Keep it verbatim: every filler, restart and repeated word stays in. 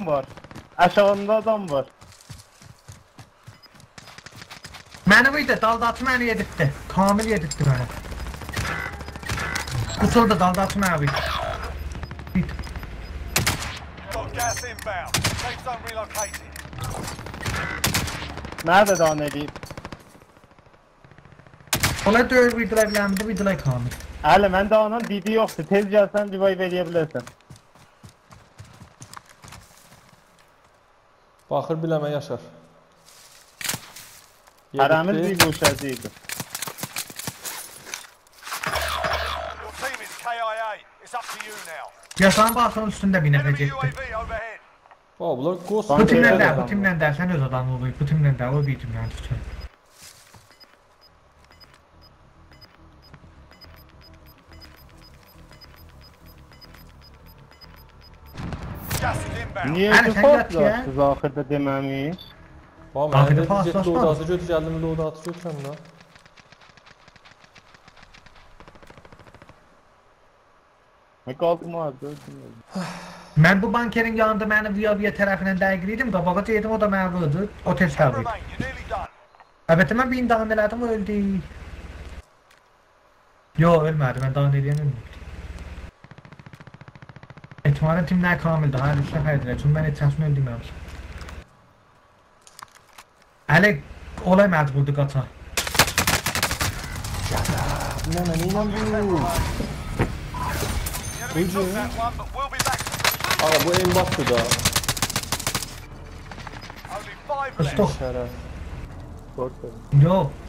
var. Aşağında adam var. Məni buydu, daldatı məni yedirtdi. Kamil yedirtdi məni. Qutuldu, daldatı məni buydu. Bit. Got gas inbound. Safe zone relocated. Nerede daha ne diyeyim? Ona döyür buydular biləmdi, buydular Kamil. Hələ məndə onun didi yoxdur. Tez gəlsən revive eləyə bilərsən. Baxır biləmə Yaşar. Hərəmiz bir quşacıydı. Your team is K I A. It's up to you now. Yaşarın baxının üstündə bir nəfər Enemy getdi. U A V overhead. Aa, bunlar ghost. Bu timlə də, bu adam. timlə də, sən öz adamı oluyub, bu timlə də, o bir timlə tutsun. Gas is inbound. Niyə Hələ ki sən yat ya. fazlasız axırda deməmi? Aa, Axırda mənə fast də fast loadı var. atı götür, gəldim loadı atı götürəm da. Nə qalxmaz, gördüm. Mən bu bankerin yanında məni Viya-Viya tərəfindən dəqiqliydim, qabağa yedim, o da məni vurdu, o tez Ten təvri. remain. You're nearly done. Əlbəttə mən bir imdahan elədim, o öldü. Yo, ölmədi, mən daha eləyən ölmürdü. Etmanın timlər kamildir, hayır, üç nəfərdirlər, çünki mən etçəsini öldürməmişim. Əli, olay məcburdu qaça. Nə, nə, nə, nə bu? The enemy took that one, but we'll be back. Ağa, bu aimbotdur da. Only five left. Stop. Şərəf. Korktum. Yo,